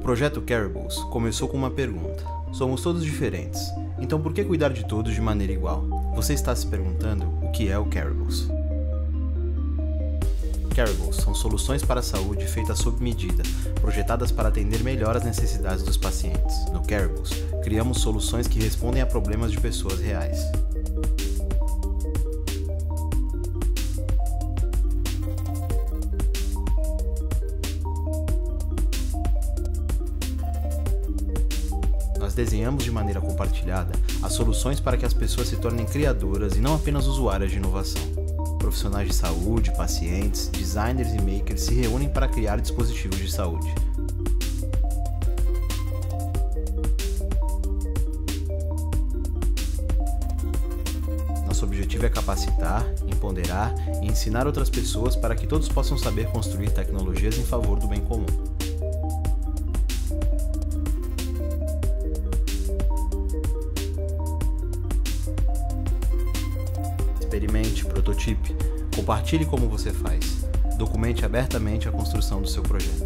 projeto Careables começou com uma pergunta. Somos todos diferentes, então por que cuidar de todos de maneira igual? Você está se perguntando o que é o Careables. Careables são soluções para a saúde feitas sob medida, projetadas para atender melhor as necessidades dos pacientes. No Careables, criamos soluções que respondem a problemas de pessoas reais. Nós desenhamos de maneira compartilhada as soluções para que as pessoas se tornem criadoras e não apenas usuárias de inovação. Profissionais de saúde, pacientes, designers e makers se reúnem para criar dispositivos de saúde. Nosso objetivo é capacitar, empoderar e ensinar outras pessoas para que todos possam saber construir tecnologias em favor do bem comum. Experimente, prototipe, compartilhe como você faz, documente abertamente a construção do seu projeto.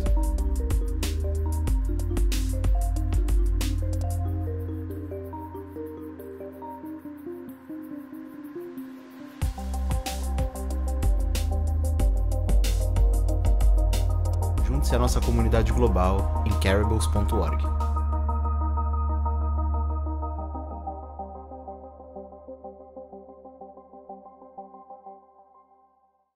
Junte-se à nossa comunidade global em careables.org.